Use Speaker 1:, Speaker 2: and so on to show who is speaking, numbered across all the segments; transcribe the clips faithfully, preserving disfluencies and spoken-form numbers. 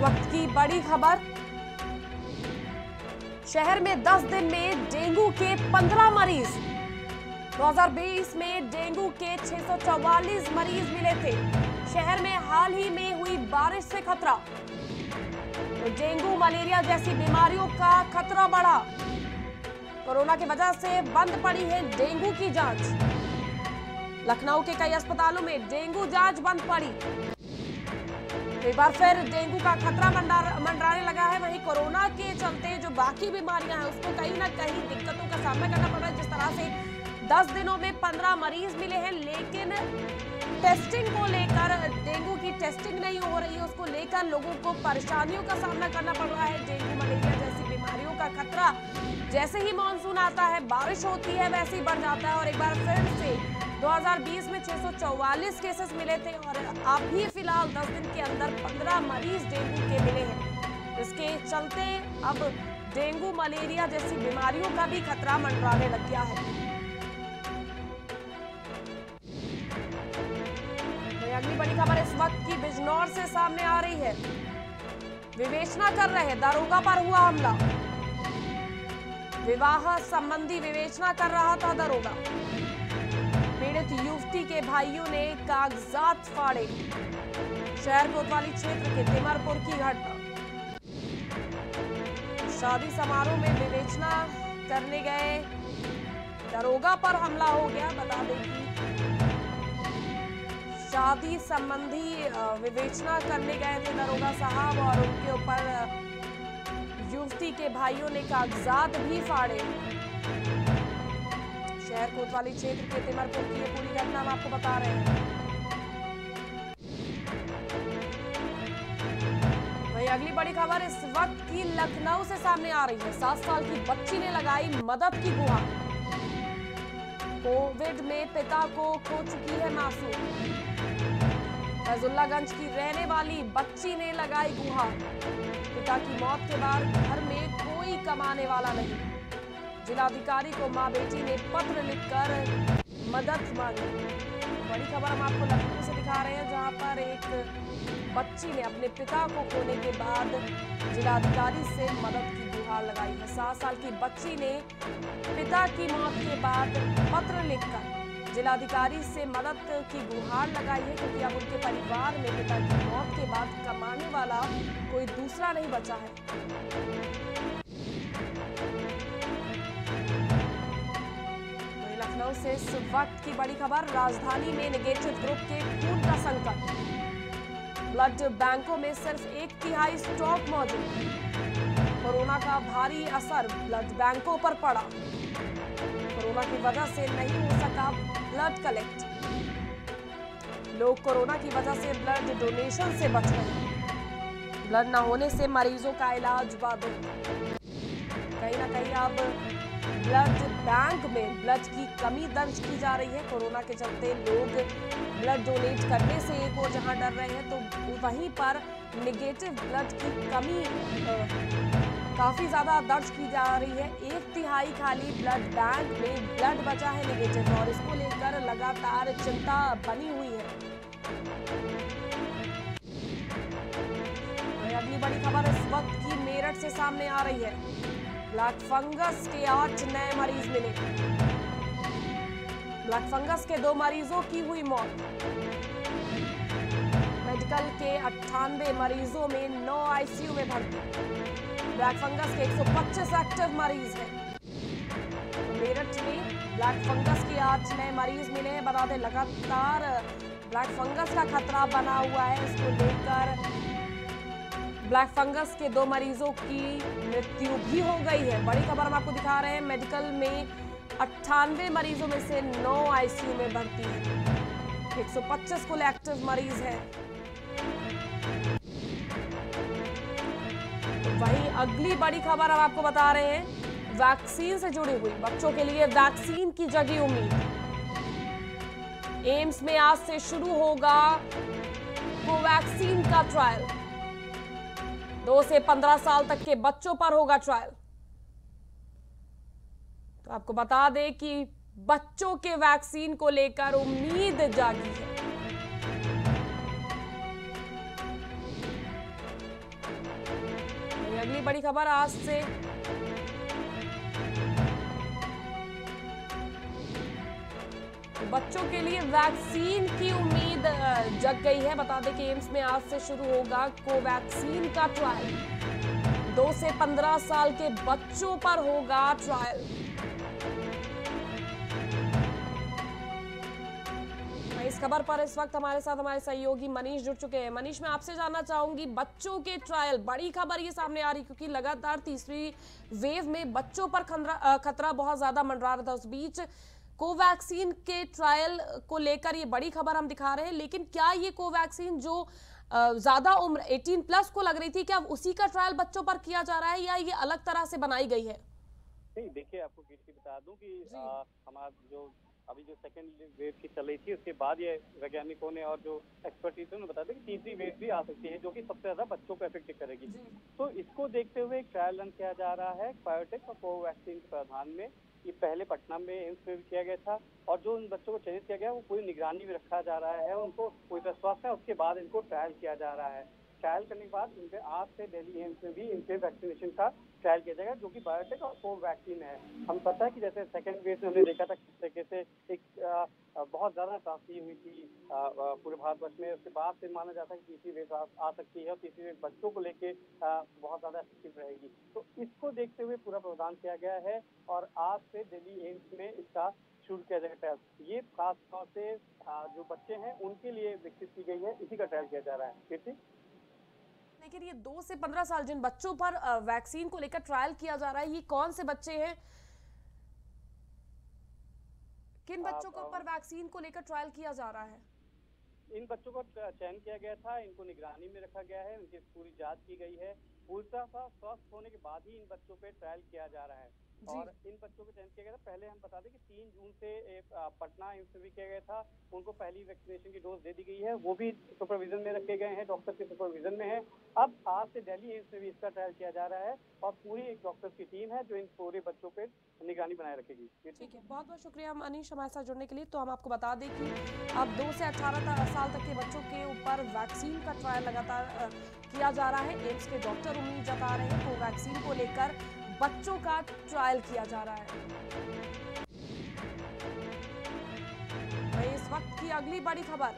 Speaker 1: वक्त की बड़ी खबर, शहर में दस दिन में डेंगू के पंद्रह मरीज। दो हज़ार बीस में डेंगू के छह सौ चौवालीस मरीज मिले थे। शहर में हाल ही में हुई बारिश से खतरा, तो डेंगू मलेरिया जैसी बीमारियों का खतरा बढ़ा। कोरोना की वजह से बंद पड़ी है डेंगू की जांच। लखनऊ के कई अस्पतालों में डेंगू जांच बंद पड़ी। एक बार फिर डेंगू का खतरा मंडराने लगा है। वहीं कोरोना के चलते जो बाकी बीमारियां हैं उसको कहीं ना कहीं दिक्कतों का सामना करना पड़ रहा है। जिस तरह से दस दिनों में पंद्रह मरीज मिले हैं, लेकिन टेस्टिंग को लेकर, डेंगू की टेस्टिंग नहीं हो रही है, उसको लेकर लोगों को परेशानियों का सामना करना पड़ रहा है। डेंगू मलेरिया जैसी बीमारियों का खतरा जैसे ही मानसून आता है, बारिश होती है, वैसे ही बढ़ जाता है। और एक बार फिर से दो हज़ार बीस में छह सौ चौवालीस केसेस मिले थे और अभी फिलहाल दस दिन के अंदर पंद्रह मरीज डेंगू के मिले हैं। इसके चलते अब डेंगू मलेरिया जैसी बीमारियों का भी खतरा मंडराने लग गया है। अगली बड़ी खबर इस वक्त की बिजनौर से सामने आ रही है। विवेचना कर रहे दारोगा पर हुआ हमला। विवाह संबंधी विवेचना कर रहा था दारोगा। पीड़ित युवती के भाइयों ने कागजात फाड़े। शहर कोतवाली क्षेत्र के तिमरपुर की घटना। शादी समारोह में विवेचना करने गए दारोगा पर हमला हो गया। बता दें कि शादी संबंधी विवेचना करने गए थे दारोगा साहब और उनके ऊपर युवती के भाइयों ने कागजात भी फाड़े। शहर कोतवाली क्षेत्र के तिमरपुर की ये पूरी घटना हम आपको बता रहे हैं। वहीं अगली बड़ी खबर इस वक्त की लखनऊ से सामने आ रही है। सात साल की बच्ची ने लगाई मदद की गुहार। कोविड में पिता को खो चुकी है मासूम। फैजुल्लागंज की रहने वाली बच्ची ने लगाई गुहार। पिता की मौत के बाद घर में कोई कमाने वाला नहीं। जिलाधिकारी को मां बेटी ने पत्र लिखकर मदद मांगी। बड़ी खबर हम आपको लखनऊ से दिखा रहे हैं, जहां पर एक बच्ची ने अपने पिता को खोने के बाद जिलाधिकारी से मदद की गुहार लगाई है। सात साल की बच्ची ने पिता की मौत के बाद पत्र लिखकर जिलाधिकारी से मदद की गुहार लगाई है, क्योंकि अब उनके परिवार में पिता की मौत के बाद कमाने वाला कोई दूसरा नहीं बचा है। लखनऊ से इस वक्त की बड़ी खबर, राजधानी में नेगेटिव ग्रुप के खून का संकट। ब्लड बैंकों में सिर्फ एक तिहाई स्टॉक मौजूद। कोरोना का भारी असर ब्लड बैंकों पर पड़ा। कोरोना की वजह से नहीं हो सका ब्लड कलेक्ट। लोग कोरोना की वजह से ब्लड डोनेशन से बच रहे। ब्लड न होने से मरीजों का इलाज बाधित। कहीं ना कहीं अब ब्लड बैंक में ब्लड की कमी दर्ज की जा रही है। कोरोना के चलते लोग ब्लड डोनेट करने से एक और जहां डर रहे हैं, तो वहीं पर नेगेटिव ब्लड की कमी काफी ज्यादा दर्ज की जा रही है। एक तिहाई खाली ब्लड बैंक में ब्लड बचा है नेगेटिव, और इसको लेकर लगातार चिंता बनी हुई है। अगली बड़ी खबर इस वक्त की मेरठ से सामने आ रही है। ब्लैक फंगस के आठ नए मरीज मिले। ब्लैक फंगस के दो मरीजों की हुई मौत। मेडिकल के अट्ठानवे मरीजों में नौ आईसीयू में भर्ती। ब्लैक फंगस के एक सौ पच्चीस एक्टिव मरीज हैं। तो मेरठ में ब्लैक फंगस के आठ नए मरीज मिले हैं। बता दें लगातार ब्लैक फंगस का खतरा बना हुआ है। इसको लेकर ब्लैक फंगस के दो मरीजों की मृत्यु भी हो गई है। बड़ी खबर हम आपको दिखा रहे हैं। मेडिकल में अट्ठानवे मरीजों में से नौ आईसीयू में भर्ती है। एक सौ पच्चीस कुल एक्टिव मरीज हैं। वहीं अगली बड़ी खबर हम आपको बता रहे हैं, वैक्सीन से जुड़ी हुई। बच्चों के लिए वैक्सीन की जगी उम्मीद। एम्स में आज से शुरू होगा कोवैक्सीन का ट्रायल। दो से पंद्रह साल तक के बच्चों पर होगा ट्रायल। तो आपको बता दें कि बच्चों के वैक्सीन को लेकर उम्मीद जागी है। अगली बड़ी खबर आज से बच्चों के लिए वैक्सीन की उम्मीद जग गई है। बता दें कि एम्स में आज से शुरू होगा कोवैक्सीन का ट्रायल। दो से पंद्रह साल के बच्चों पर होगा ट्रायल। इस खबर पर इस वक्त हमारे साथ हमारे सहयोगी मनीष जुड़ चुके हैं। मनीष, मैं आपसे जानना चाहूंगी, बच्चों के ट्रायल, बड़ी खबर ये सामने आ रही क्योंकि लगातार तीसरी वेव में बच्चों पर खतरा बहुत ज्यादा मंडरा रहा था। उस बीच कोवैक्सीन के ट्रायल को लेकर ये बड़ी खबर हम दिखा रहे हैं, लेकिन क्या ये कोवैक्सीन जो ज्यादा उम्र अठारह प्लस को लग रही थी, क्या उसी का ट्रायल बच्चों पर किया जा रहा है या ये अलग तरह से बनाई गई है?
Speaker 2: नहीं, देखिए, आपको बता दूं कि हमारा जो अभी जो सेकेंड वेव की चल रही थी, उसके बाद ये वैज्ञानिकों ने और जो एक्सपर्टीज ने बताया कि तीसरी वेव भी आ सकती है, जो कि सबसे ज्यादा बच्चों को इफेक्ट करेगी। तो इसको देखते हुए एक ट्रायल रन किया जा रहा है बायोटेक और कोवैक्सीन के प्रावधान में। ये पहले पटना में एम्स में भी किया गया था और जो उन बच्चों को चयनित किया गया वो पूरी निगरानी में रखा जा रहा है, उनको कोई स्वास्थ्य है, उसके बाद इनको ट्रायल किया जा रहा है। ट्रायल करने के बाद इनके आज से दिल्ली एम्स में भी इनके वैक्सीनेशन का ट्रायल किया जाएगा, जो कि बायोटेक और कोवैक्सीन है। हम पता है कि जैसे सेकेंड वेव में हमने देखा था किस तरीके से एक आ, बहुत ज्यादा त्रासदी हुई थी आ, आ, पूरे भारतवर्ष में। उसके बाद से माना जाता है कि तीसरी वेव आ, आ सकती है और तीसरी वेव बच्चों को लेके बहुत ज्यादा इफेक्टिव रहेगी। तो इसको देखते हुए पूरा प्रावधान किया गया है और आज से दिल्ली एम्स में इसका शुरू किया जाएगा ट्रायल। ये खास तौर से जो बच्चे हैं उनके लिए विकसित की गई है, इसी का ट्रायल किया जा रहा है।
Speaker 1: लेकिन ये दो से पंद्रह साल जिन बच्चों पर वैक्सीन को लेकर ट्रायल किया जा रहा है, ये कौन से बच्चे हैं? किन बच्चों को पर वैक्सीन को लेकर ट्रायल किया जा रहा है?
Speaker 2: इन बच्चों का चयन किया गया था, इनको निगरानी में रखा गया है, उनकी पूरी जांच की गई है। पूर्णतः स्वस्थ होने के बाद ही इन बच्चों पे ट्रायल किया जा रहा है और इन बच्चों को चयन किया गया था। पहले हम बता दें कि तीन जून से पटना एम्स में भी किया गया था, उनको पहली वैक्सीनेशन की डोज दे दी गई है, वो भी सुपरविजन में रखे गए हैं, डॉक्टर के सुपरविजन में है। अब आज से दिल्ली एम्स में भी इसका ट्रायल किया जा रहा है और पूरी एक डॉक्टर्स की टीम है जो इन पूरे बच्चों पे निगरानी बनाए रखेगी।
Speaker 1: ठीक है, बहुत बहुत शुक्रिया मनीष हमारे साथ जुड़ने के लिए। तो हम आपको बता दें कि अब दो से अठारह साल तक के बच्चों के ऊपर वैक्सीन का ट्रायल लगातार किया जा रहा है। एम्स के डॉक्टर उम्मीद जता रहे हैं कोवैक्सीन को लेकर बच्चों का ट्रायल किया जा रहा है। इस वक्त की अगली बड़ी खबर,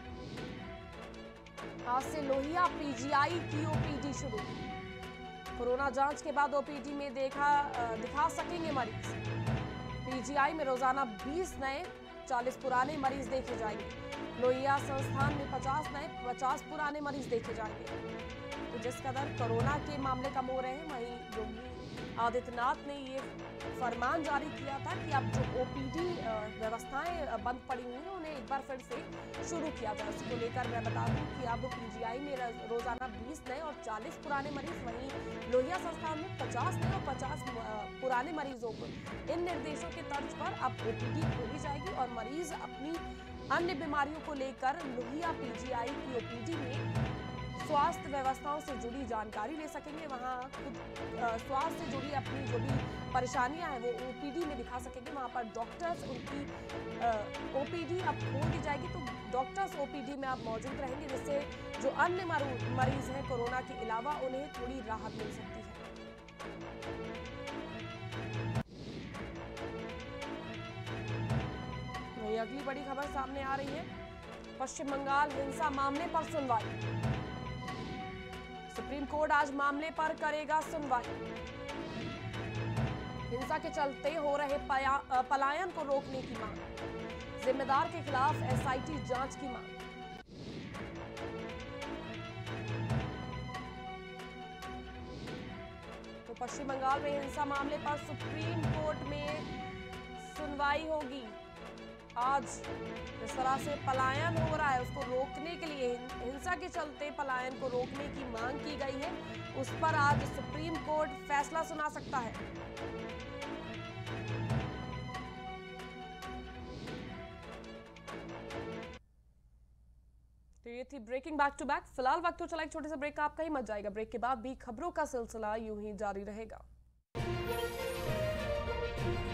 Speaker 1: आज से लोहिया पीजीआई की ओपीडी शुरू। कोरोना जांच के बाद ओपीडी में देखा दिखा सकेंगे मरीज। पीजीआई में रोजाना बीस नए चालीस पुराने मरीज देखे जाएंगे। लोहिया संस्थान में पचास नए पचास पुराने मरीज देखे जाएंगे। तो जिस कदर कोरोना के मामले कम हो रहे हैं, वहीं योगी आदित्यनाथ ने ये फरमान जारी किया था कि अब जो ओपीडी व्यवस्थाएं बंद पड़ी हुई हैं उन्हें एक बार फिर से शुरू किया जाए। इसको लेकर मैं बता दूं कि अब पीजीआई में रोजाना बीस नए और चालीस पुराने मरीज, वहीं लोहिया संस्थान में पचास नए और पचास पुराने मरीजों को इन निर्देशों के तर्ज पर अब ओपीडी खोली जाएगी और मरीज अपनी अन्य बीमारियों को लेकर लोहिया पीजीआई की ओपीडी में स्वास्थ्य व्यवस्थाओं से जुड़ी जानकारी ले सकेंगे। वहाँ खुद स्वास्थ्य से जुड़ी अपनी जो भी परेशानियां हैं वो ओपीडी में दिखा सकेंगे। वहाँ पर डॉक्टर्स उनकी ओपीडी अब खोल दी जाएगी, तो डॉक्टर्स ओपीडी में आप मौजूद रहेंगे, जिससे जो अन्य मरीज हैं कोरोना के अलावा उन्हें थोड़ी राहत मिल सकती है। वहीं अगली बड़ी खबर सामने आ रही है, पश्चिम बंगाल हिंसा मामले पर सुनवाई। सुप्रीम कोर्ट आज मामले पर करेगा सुनवाई। हिंसा के चलते हो रहे पलायन को रोकने की मांग, जिम्मेदार के खिलाफ एसआईटी जांच की मांग। तो पश्चिम बंगाल में हिंसा मामले पर सुप्रीम कोर्ट में सुनवाई होगी आज। जिस तरह से पलायन हो रहा है उसको रोकने के लिए, हिंसा के चलते पलायन को रोकने की मांग की गई है, उस पर आज सुप्रीम कोर्ट फैसला सुना सकता है। तो ये थी ब्रेकिंग बैक टू बैक। फिलहाल वक्त तो चला एक छोटे से ब्रेक का, आप कहीं मत जाएगा। ब्रेक के बाद भी खबरों का सिलसिला यूं ही जारी रहेगा।